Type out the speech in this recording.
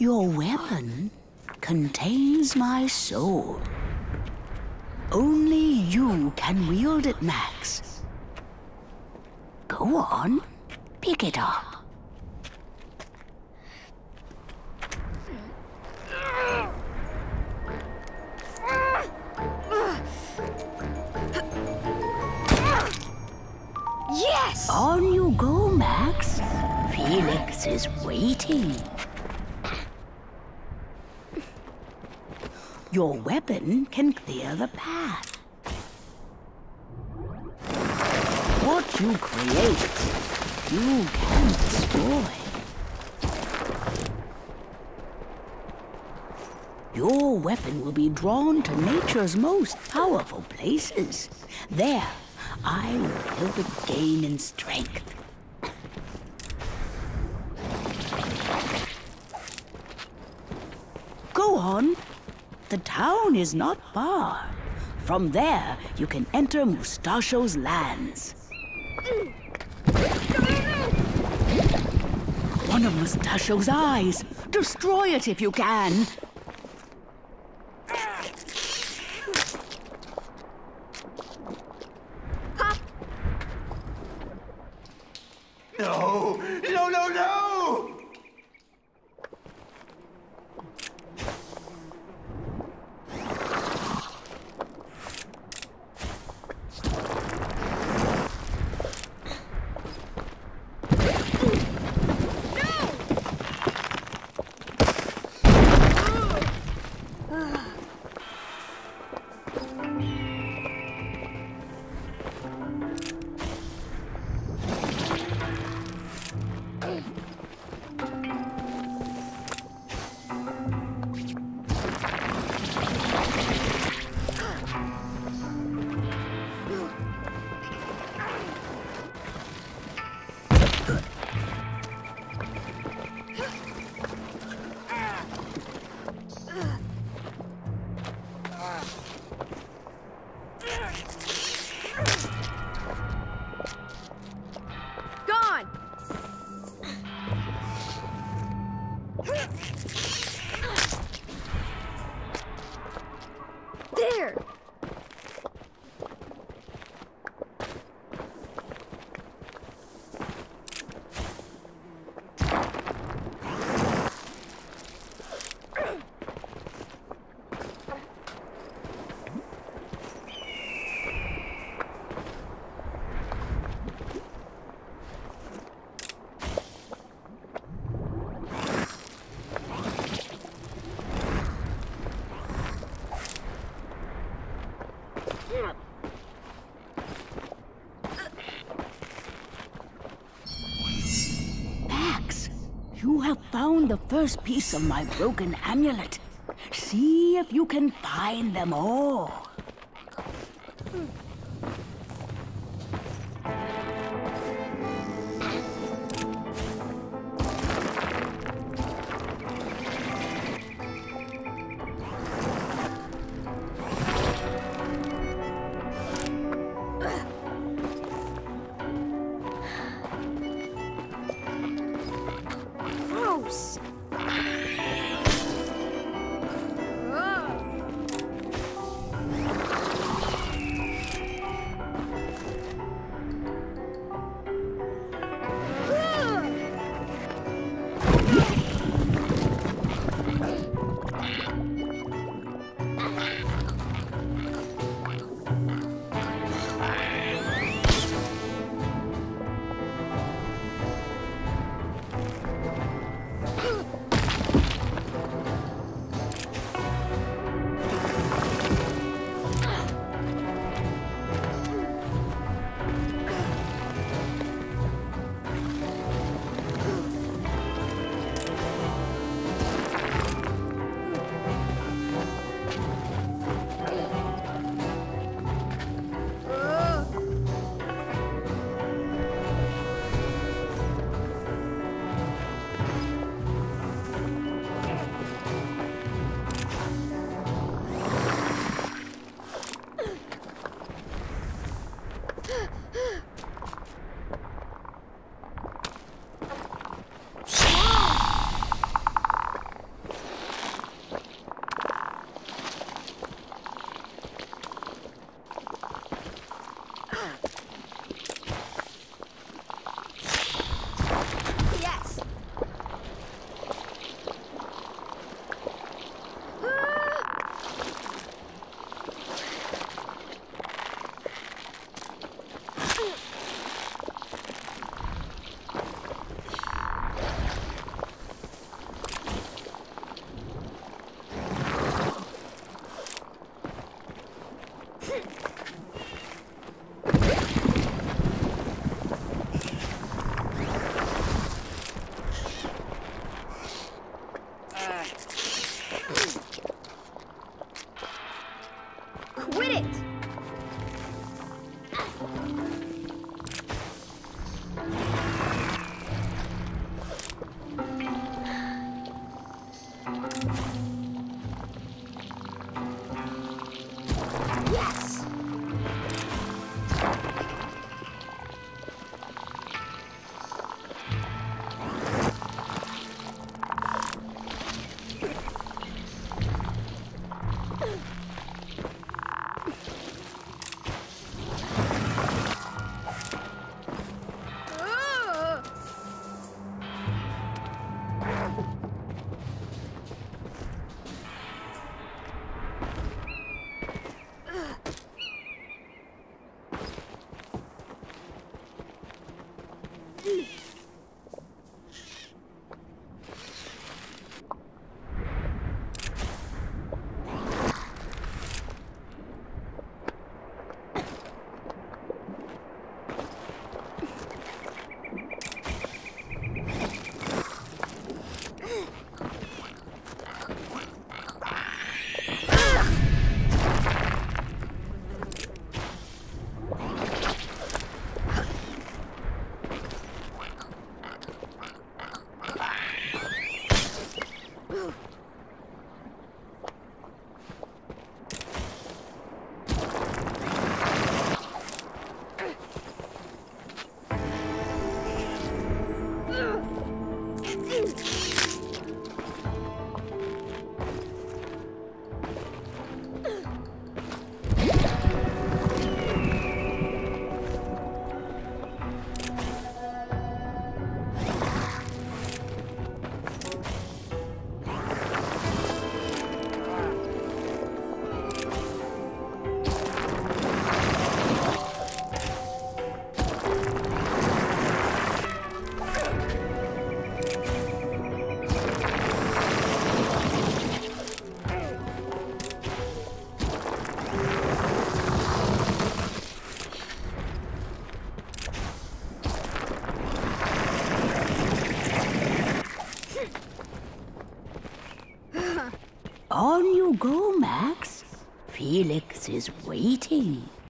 Your weapon contains my soul. Only you can wield it, Max. Go on, pick it up. Yes! On you go, Max. Felix is waiting. Your weapon can clear the path. What you create, you can destroy. Your weapon will be drawn to nature's most powerful places. There, I will help it gain in strength. Go on. The town is not far. From there, you can enter Mustachio's lands. One of Mustachio's eyes. Destroy it if you can. No! No, no, no! Gone! There! Max, you have found the first piece of my broken amulet. See if you can find them all. Gross! Ugh. Quit it! Yes! On you go, Max. Felix is waiting.